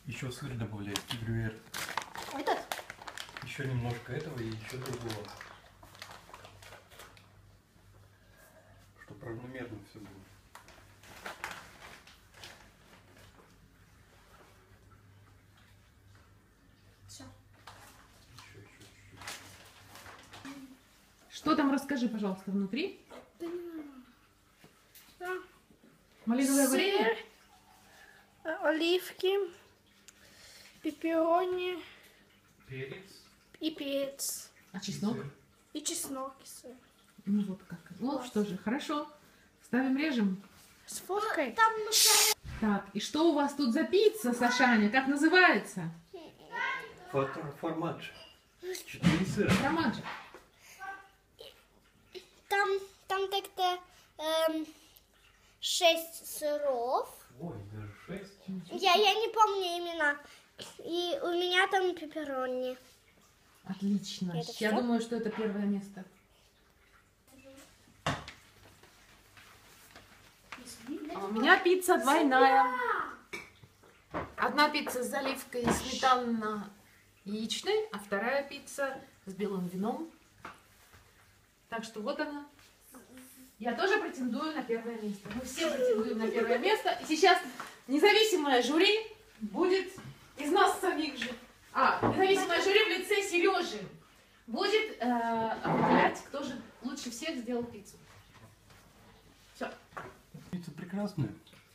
Еще сыр добавляйте, грюйер. Этот? Еще немножко этого и еще другого. Чтобы равномерно все было. Все. Еще чуть-чуть. Что там, расскажи, пожалуйста, внутри? Да. Малиновое варенье? Оливки, пепперони Перец. и перец. А чеснок? Сыр. И чеснок, и сыр. Ну вот как. Ну что же, хорошо. Ставим, режем. С фоткой. Так, и что у вас тут за пицца, Сашаня? Как называется? Формаджо. 4 сыра. Формаджо. Там так-то 6 сыров. Ой, даже 6. Я не помню имена. И у меня там пепперони. Отлично. Это Я всё? думаю, что это первое место. А у меня пицца двойная. Одна пицца с заливкой сметанно-яичной, а вторая пицца с белым вином. Так что вот она. Я тоже претендую на первое место. Мы все претендуем на первое место. И сейчас независимое жюри будет из нас самих же. Независимое жюри в лице Сережи будет определять, кто же лучше всех сделал пиццу. Все. Пицца прекрасная.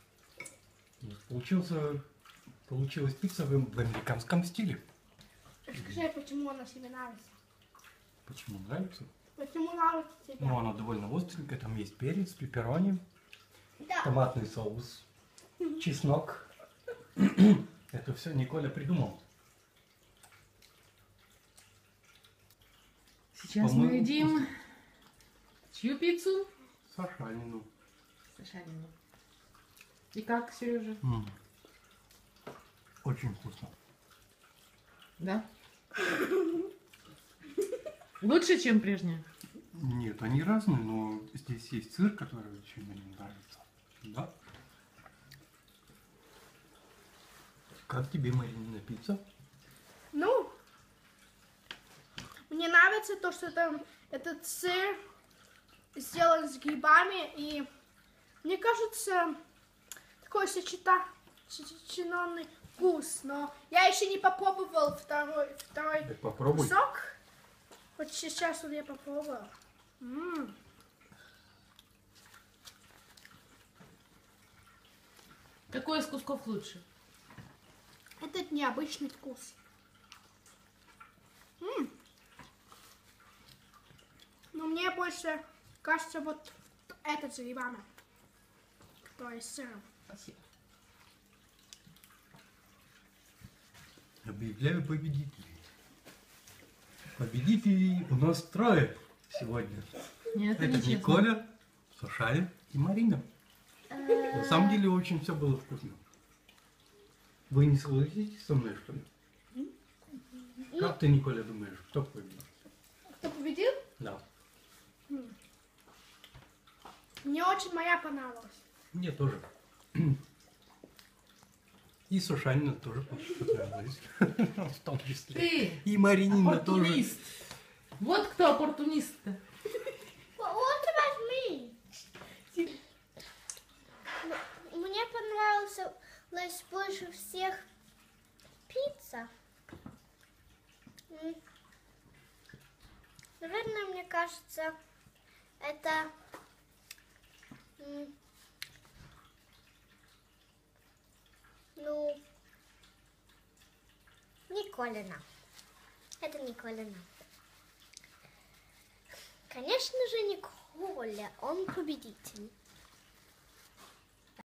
Получилась пицца в американском стиле. Скажи, почему она тебе нравится? Почему нравится? Почему нравится тебе? Ну, она довольно остренькая. Там есть перец, пепперони, Да. томатный соус, чеснок. Это все Николя придумал. Сейчас мы По-моему, едим чью пиццу? Сашанину. Сашанину. И как, Сережа? Очень вкусно. Да? Лучше, чем прежняя? Нет, они разные, но здесь есть сыр, который очень мне нравится. Да? Как тебе Маринина пицца? Ну, мне нравится то, что там этот сыр сделан с грибами, и мне кажется, такой сочетанный вкус, но я еще не попробовал второй Так попробуй. кусок. Вот сейчас вот я попробую. Какой из кусков лучше? Этот необычный вкус. Но мне больше кажется вот этот с грибами, который с сыром. Спасибо. Объявляю победителей. Победителей у нас 3 сегодня. Нет, это Это нечестно. Николя, Сашаня и Марина. На самом деле очень все было вкусно. Вы не согласитесь со мной, что ли? Как ты, Николя, думаешь, кто победил? Кто победил? Да. Мне очень моя понравилась. Мне тоже. И Сашанина тоже понравилась. В том числе. Ты И Маринина тоже. оппортунист. Вот кто оппортунист-то. What about me? Мне понравилась больше всех пицца. Наверное, мне кажется, это Николина. Это Николина. Конечно же, Николя, он победитель.